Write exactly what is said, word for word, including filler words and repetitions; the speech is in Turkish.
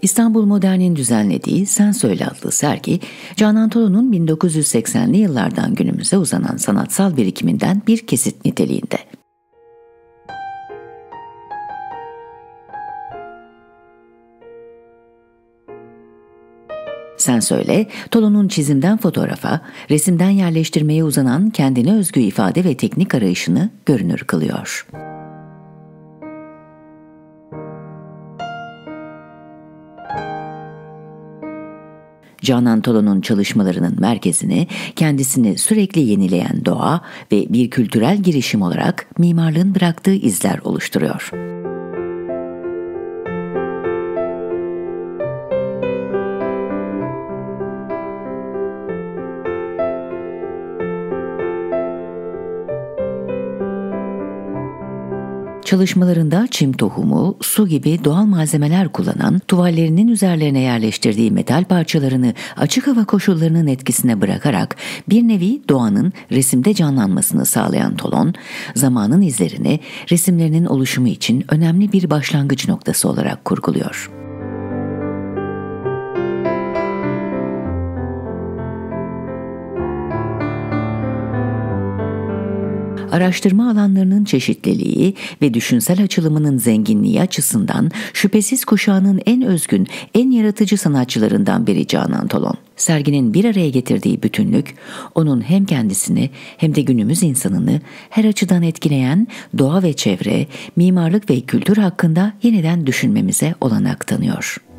İstanbul Modern'in düzenlediği Sen Söyle adlı sergi, Canan Tolun'un bin dokuz yüz seksenli yıllardan günümüze uzanan sanatsal birikiminden bir kesit niteliğinde. Sen Söyle, Tolun'un çizimden fotoğrafa, resimden yerleştirmeye uzanan kendine özgü ifade ve teknik arayışını görünür kılıyor. Canan Tolun'un çalışmalarının merkezini kendisini sürekli yenileyen doğa ve bir kültürel girişim olarak mimarlığın bıraktığı izler oluşturuyor. Çalışmalarında çim tohumu, su gibi doğal malzemeler kullanan, tuvallerinin üzerlerine yerleştirdiği metal parçalarını açık hava koşullarının etkisine bırakarak bir nevi doğanın resimde canlanmasını sağlayan Tolun, zamanın izlerini resimlerinin oluşumu için önemli bir başlangıç noktası olarak kurguluyor. Araştırma alanlarının çeşitliliği ve düşünsel açılımının zenginliği açısından şüphesiz kuşağının en özgün, en yaratıcı sanatçılarından biri Canan Tolun. Serginin bir araya getirdiği bütünlük, onun hem kendisini hem de günümüz insanını her açıdan etkileyen doğa ve çevre, mimarlık ve kültür hakkında yeniden düşünmemize olanak tanıyor.